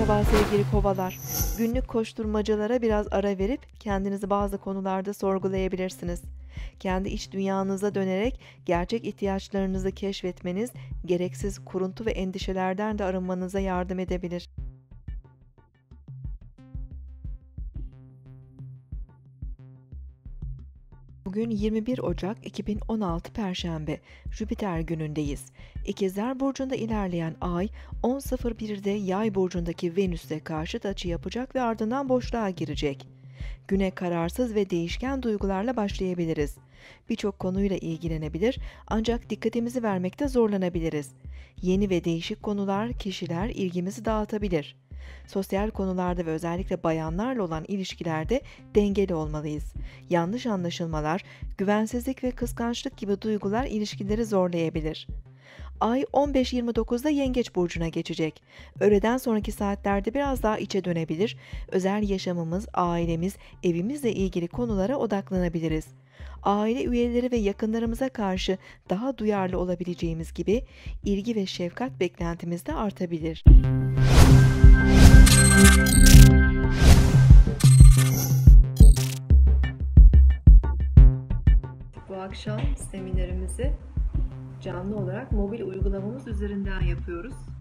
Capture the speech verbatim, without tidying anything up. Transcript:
Merhaba sevgili kovalar. Günlük koşturmacalara biraz ara verip kendinizi bazı konularda sorgulayabilirsiniz. Kendi iç dünyanıza dönerek gerçek ihtiyaçlarınızı keşfetmeniz, gereksiz kuruntu ve endişelerden de arınmanıza yardım edebilir. Bugün yirmi bir Ocak iki bin on altı Perşembe, Jüpiter günündeyiz. İkizler Burcu'nda ilerleyen Ay, on sıfır birde Yay Burcu'ndaki Venüs'e karşıt açı yapacak ve ardından boşluğa girecek. Güne kararsız ve değişken duygularla başlayabiliriz. Birçok konuyla ilgilenebilir ancak dikkatimizi vermekte zorlanabiliriz. Yeni ve değişik konular, kişiler ilgimizi dağıtabilir. Sosyal konularda ve özellikle bayanlarla olan ilişkilerde dengeli olmalıyız. Yanlış anlaşılmalar, güvensizlik ve kıskançlık gibi duygular ilişkileri zorlayabilir. Ay on beş yirmi dokuzda Yengeç burcuna geçecek. Öğleden sonraki saatlerde biraz daha içe dönebilir, özel yaşamımız, ailemiz, evimizle ilgili konulara odaklanabiliriz. Aile üyeleri ve yakınlarımıza karşı daha duyarlı olabileceğimiz gibi ilgi ve şefkat beklentimiz de artabilir. Bu akşam seminerimizi canlı olarak mobil uygulamamız üzerinden yapıyoruz.